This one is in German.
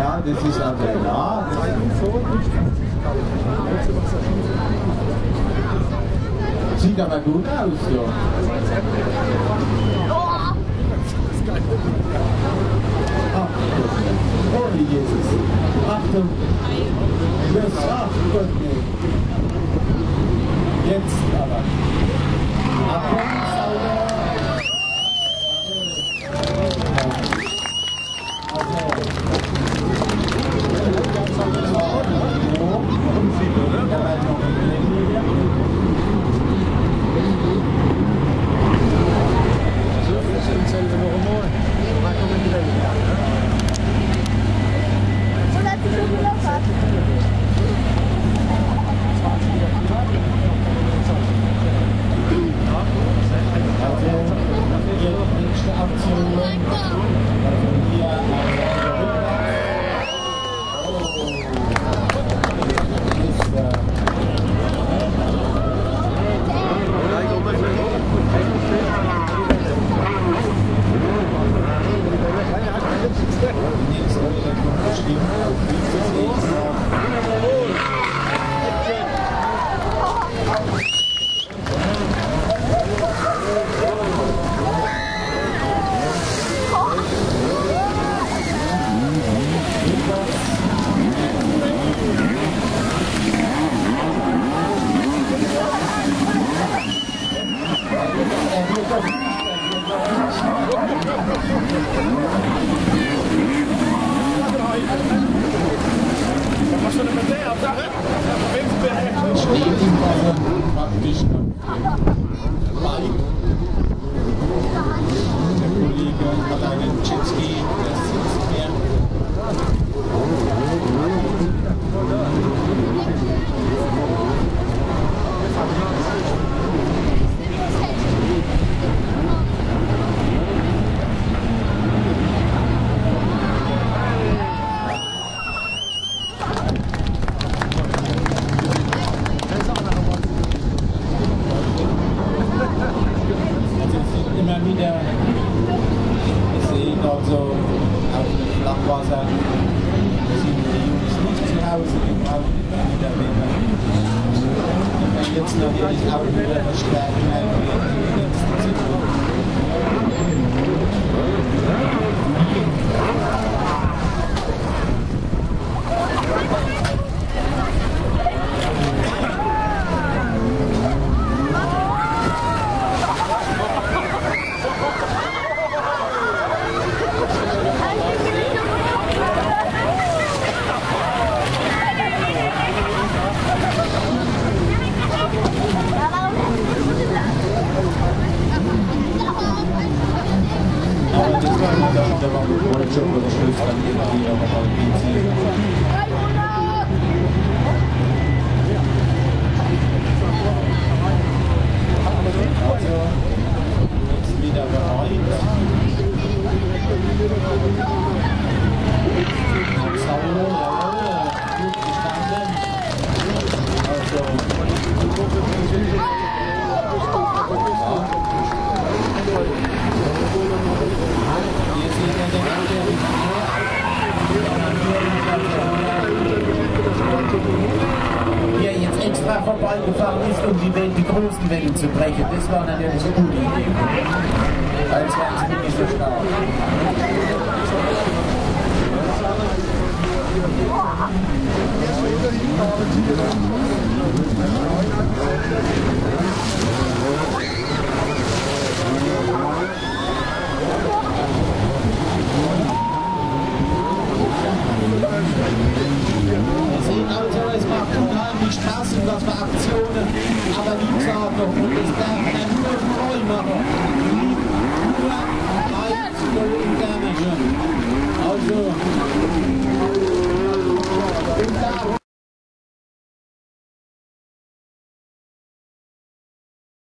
Ja, das ist also ja. Sieht aber gut aus, so. Ach, oh Jesus. Achtung. Yes, ach Gott, nee. Jetzt aber. Achtung, sauber. Jetzt natürlich auch wieder verstärken. Da war ein Job oder Schluss dann irgendwie aber mal also, jetzt wieder bereit. Sauber, jawohl, gut gestanden. Also, hier jetzt extra vorbeigefahren ist, um die großen Wellen zu brechen. Das war natürlich eine gute Idee. Als wären sie nicht so stark. Wir sehen also, es macht unheimlich Spaß und was für Aktionen, aber wie gesagt, noch das